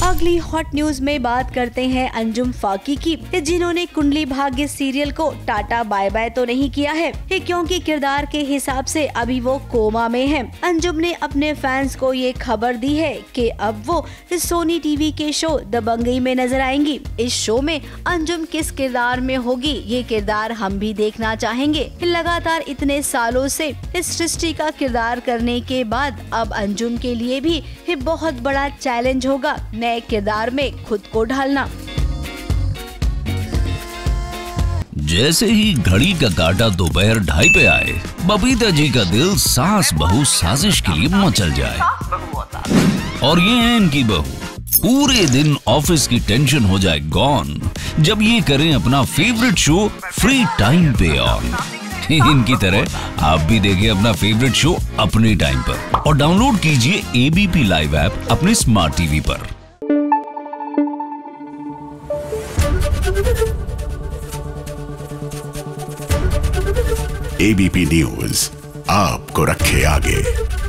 अगली hot news में बात करते हैं अंजुम फाकी की, जिन्होंने कुंडली भाग्य सीरियल को टाटा बाय बाय तो नहीं किया है, क्योंकि किरदार के हिसाब से अभी वो कोमा में है। अंजुम ने अपने फैंस को ये खबर दी है कि अब वो सोनी टीवी के शो दबंगई में नजर आएंगी। इस शो में अंजुम किस किरदार में होगी, ये किरदार हम भी देखना चाहेंगे। लगातार इतने सालों से इस सृष्टि का किरदार करने के बाद अब अंजुम के लिए भी बहुत बड़ा चैलेंज होगा नए किरदार में खुद को ढालना। जैसे ही घड़ी का काटा दोपहर 2:30 पे आए, बबीता जी का दिल सास बहू साजिश के लिए मचल जाए। और ये है इनकी बहू, पूरे दिन ऑफिस की टेंशन हो जाए गॉन जब ये करें अपना फेवरेट शो फ्री टाइम पे ऑन। इनकी तरह आप भी देखिए अपना फेवरेट शो अपने टाइम पर और डाउनलोड कीजिए एबीपी लाइव ऐप अपने स्मार्ट टीवी पर। एबीपी न्यूज आपको रखे आगे।